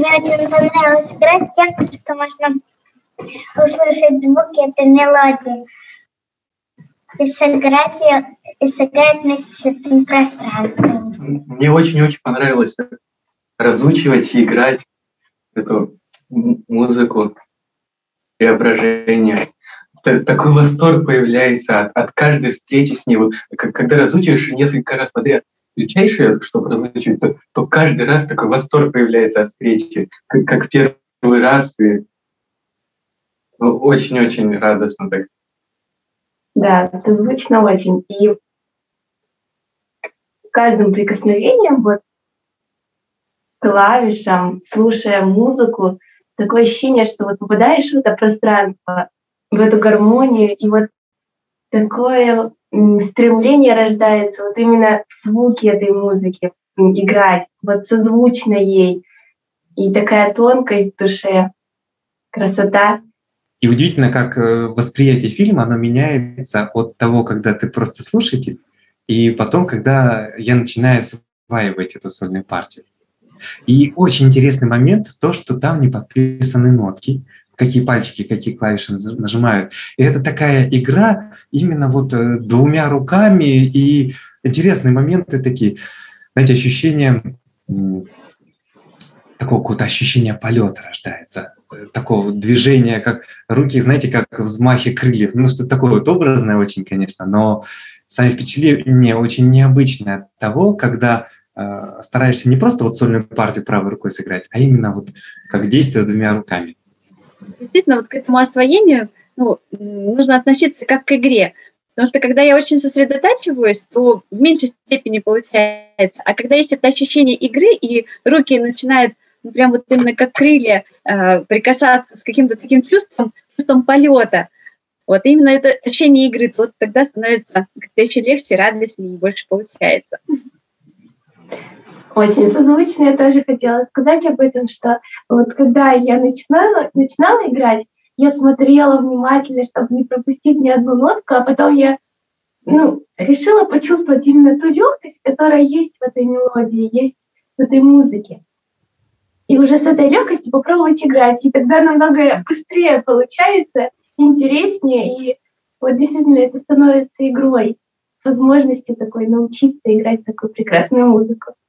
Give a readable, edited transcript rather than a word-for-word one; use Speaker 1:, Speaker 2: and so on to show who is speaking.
Speaker 1: Мне очень понравилось играть тем, что можно услышать звуки этой мелодии и сыграть вместе с этим пространством.
Speaker 2: Мне очень-очень понравилось разучивать и играть эту музыку преображения. Такой восторг появляется от каждой встречи с ним. Когда разучиваешь несколько раз подряд, включаешь ее, чтобы разучить, то каждый раз такой восторг появляется от встречи, как в первый раз. И очень-очень радостно так.
Speaker 3: Да, созвучно очень. И с каждым прикосновением вот клавишам, слушая музыку, такое ощущение, что вот попадаешь в это пространство, в эту гармонию, и вот такое стремление рождается вот именно в звуке этой музыки играть, вот созвучно ей. И такая тонкость в душе, красота.
Speaker 4: И удивительно, как восприятие фильма, оно меняется от того, когда ты просто слушатель, и потом, когда я начинаю осваивать эту сольную партию. И очень интересный момент то, что там не подписаны нотки, какие пальчики, какие клавиши нажимают. И это такая игра именно вот двумя руками, и интересные моменты такие, знаете, ощущение такого какого-то ощущения полета рождается, такого движения, как руки, знаете, как взмахи крыльев. Ну, что-то такое вот образное очень, конечно, но сами впечатления очень необычные от того, когда стараешься не просто вот сольную партию правой рукой сыграть, а именно вот как действие двумя руками.
Speaker 5: Действительно, вот к этому освоению нужно относиться как к игре. Потому что когда я очень сосредотачиваюсь, то в меньшей степени получается. А когда есть это ощущение игры, и руки начинают прям вот именно как крылья прикасаться с каким-то таким чувством полета, вот именно это ощущение игры, вот тогда становится как-то еще легче, радостнее и больше получается.
Speaker 3: Очень созвучно. Я тоже хотела сказать об этом, что вот когда я начинала играть, я смотрела внимательно, чтобы не пропустить ни одну нотку, а потом я решила почувствовать именно ту легкость, которая есть в этой мелодии, есть в этой музыке. И уже с этой легкостью попробовать играть. И тогда намного быстрее получается, интереснее. И вот действительно это становится игрой, возможности такой научиться играть такую прекрасную музыку.